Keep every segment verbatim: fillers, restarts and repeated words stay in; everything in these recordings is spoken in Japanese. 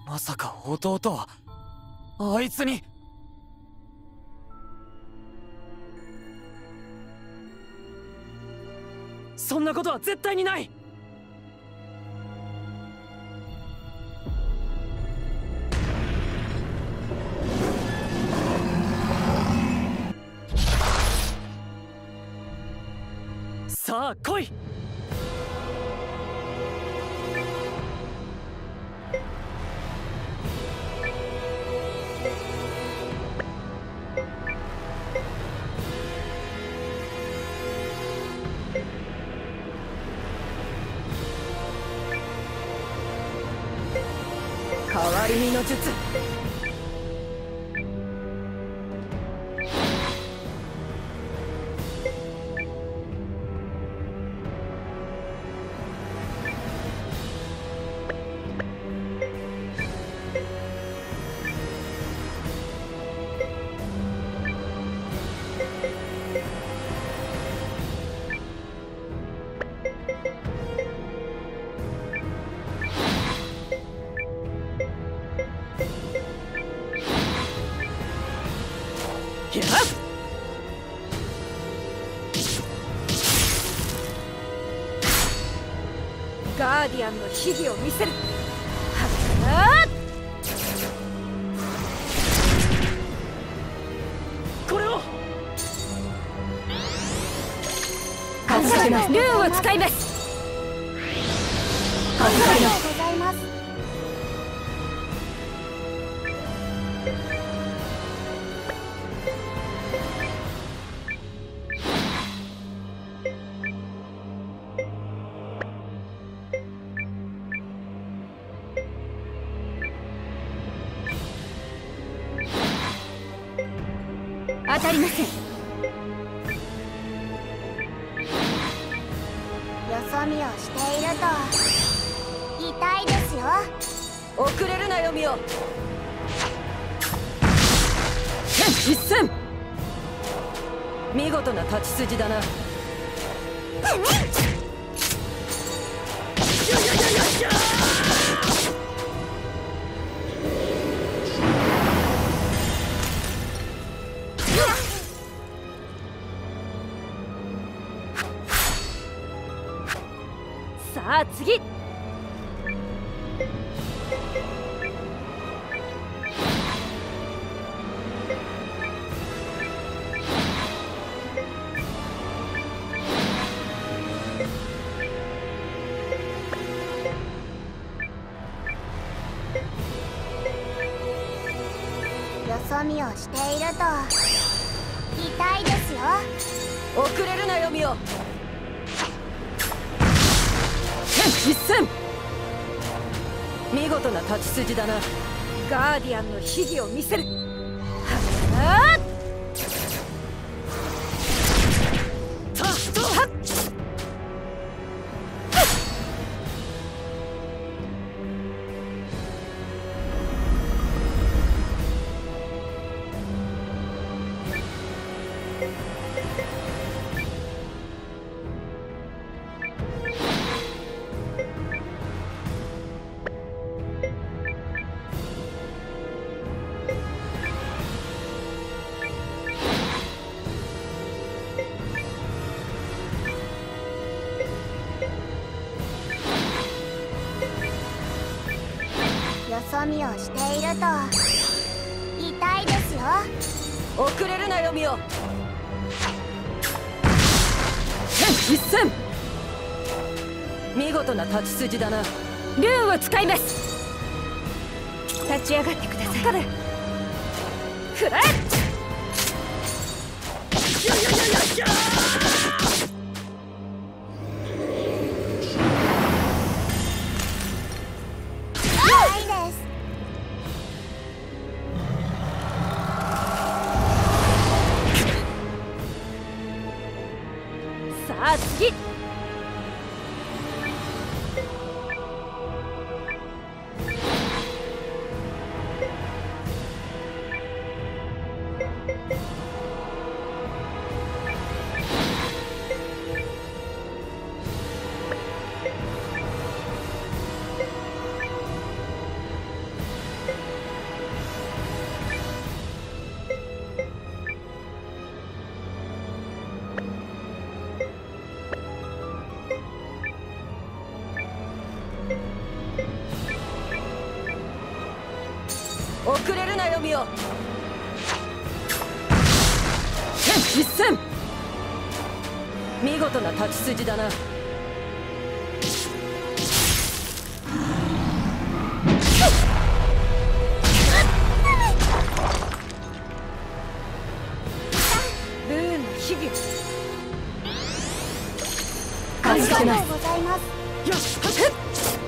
まさか弟はあいつに。そんなことは絶対にない。さあ来い。変わり身の術。ガーディアンの秘技を見せる。これをルーンを使います。ありがとうございます。当たりません。よそ見をしていると痛いですよ。遅れるなよミオ。一戦。見事な勝ち筋だな。さあ次。よそ見をしていると痛いですよ。遅れるなよミオ。一戦。見事な勝ち筋だな。ガーディアンの秘技を見せる。はっよそ見をしていると痛いですよ。遅れるなよミオ。一戦。見事な立ち筋だな。ルーンを使います。立ち上がってください。フラッさあ次。 遅れるなよミオ。一戦。見事な立ち筋だな。ルーンの秘技。 ありがとうございます。 よし、はっ。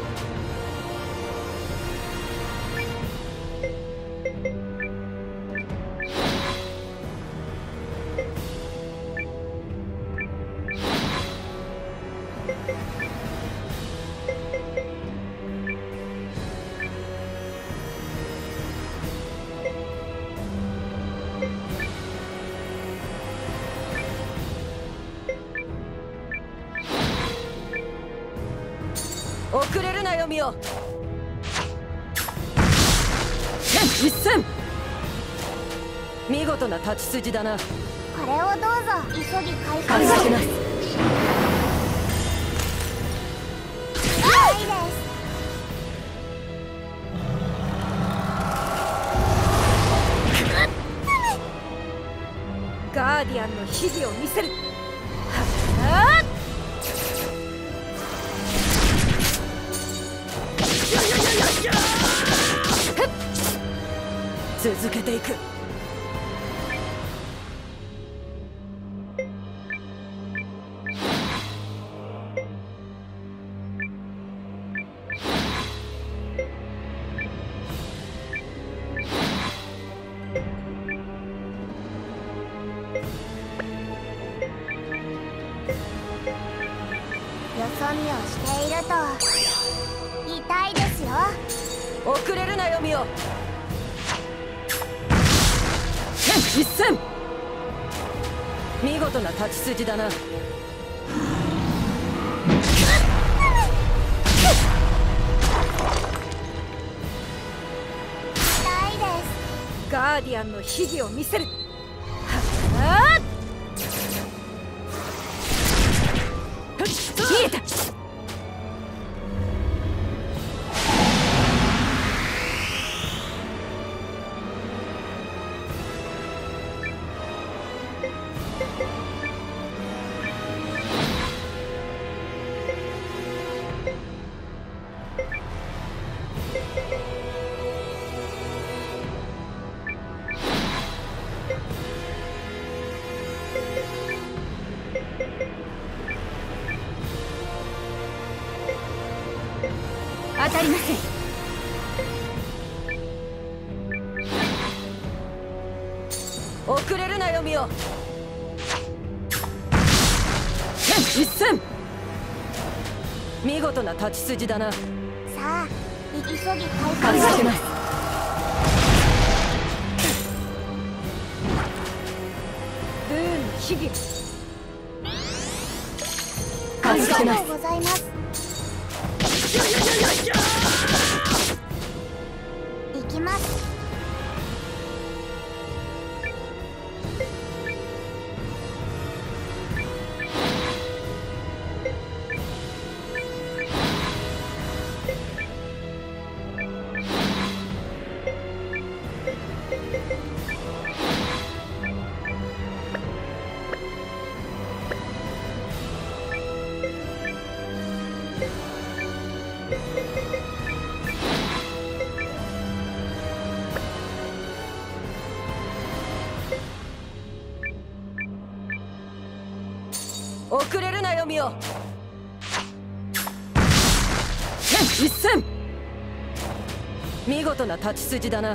遅れるなよミオ。一戦。見事な立ち筋だな。 これをどうぞ。急ぎ回復ありがとうございます。 ないです。 ガーディアンの秘技を見せる。はっ。続けていく。 よそ見をしていると痛いですよ。 遅れるなよミオ。一戦。見事な立ち筋だな。 痛いです。 ガーディアンの秘技を見せる。はっ。見えた。当たりません。遅れるなよミオ。一戦。見事な立ち筋だな。 さあ、急ぎ回復感じてます。ルーンの秘技。 あり感じてます。 がとうございます。行きます。 遅れるなよミオ。一戦。見事な立ち筋だな。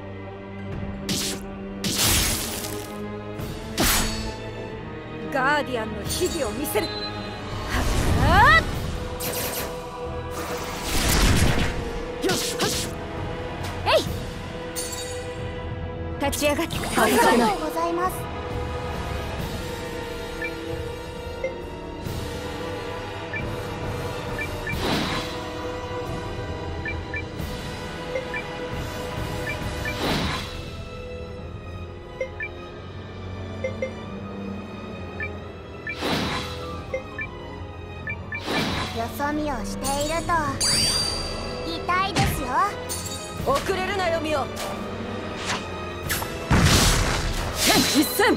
ガーディアンの秘技を見せる。はっ。よし、はっ。えい。立ち上がってください。 ありがとうございます。よそ見をしていると痛いですよ。 遅れるなよミオ。一戦。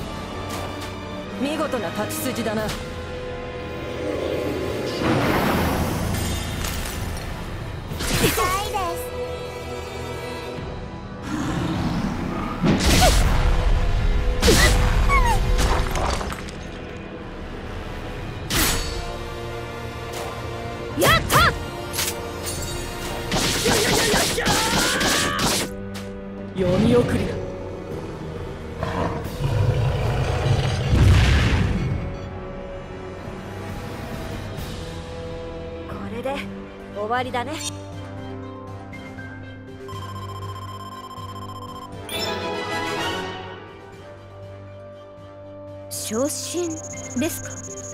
見事な勝ち筋だな。 痛いです。 やった。読み送りだ。これで終わりだね。昇進ですか？